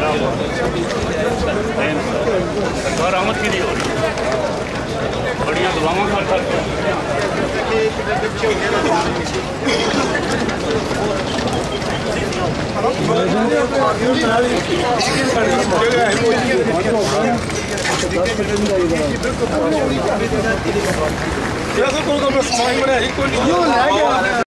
सरकार आमद की नहीं हो रही, बढ़िया दुआओं कर सकते हैं।